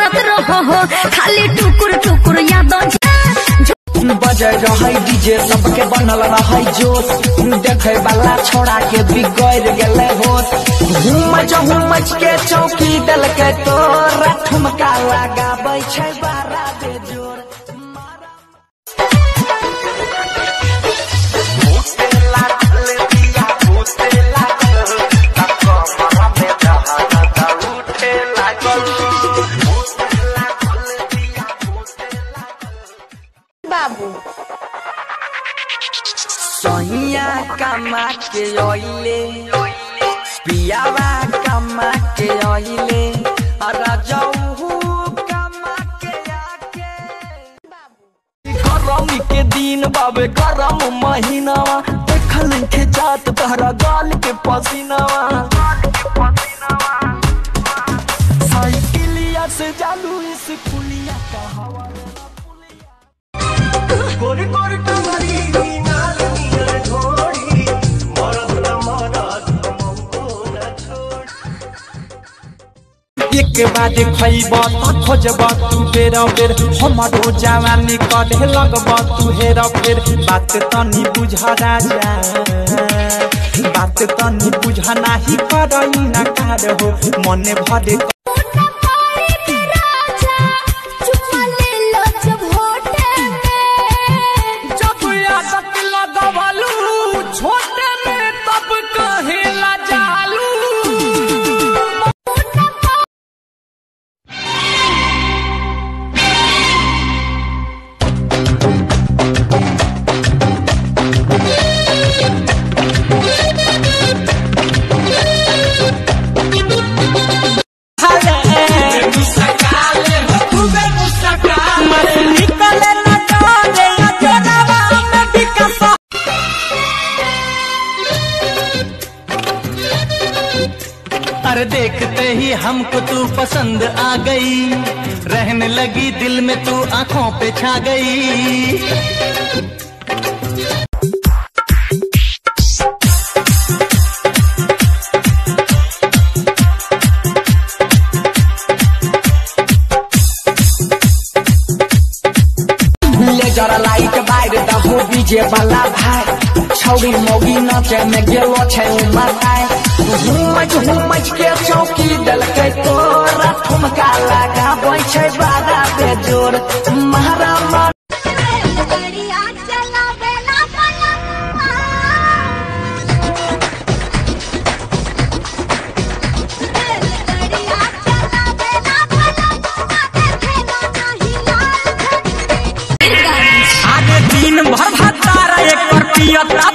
करत रहो खाली टुकुर टुकुर याद बजे रहे डीजे सबके बनल रहे जोश देखे वाला छोड़ा के बिगड़ गेले होश घूमच के चौकी दल के तोर ठुमका लगाबै छै बारा बेजोर बाबू सोहिया कमा के ओइले पियावा कमा के ओइले राजऊ कमा के आके गरमी के दिन बाबे गरम महीनावा देखल के जात तहरा गाल के पसीनावा साइकिलिया से जालू इस पुलिया का हवा गोरी गोरी टंगरी नाल नियर ढोड़ी मरद न मरद हमको न छोड़ एक बाद खइबा त खोजबा तू बेरा बेर हमरो जवानी कढे लगबा तू हेरा फेर बात तनी बुझा राजा बात तनी बुझा नाही करई ना कार हो मने भरे अरे देखते ही हमको तू पसंद आ गई रहने लगी दिल में तू आंखों पे छा गई ले जरा लाइट बाहर दहो डीजे वाला भाई छौड़ी मोगी नाचे में गेलो छै उमर आए घूमच के चौकी दल के तोरा ठुमका लगाबै छै बारा बेजोर महारा दिन भर भातारा एक पर पियता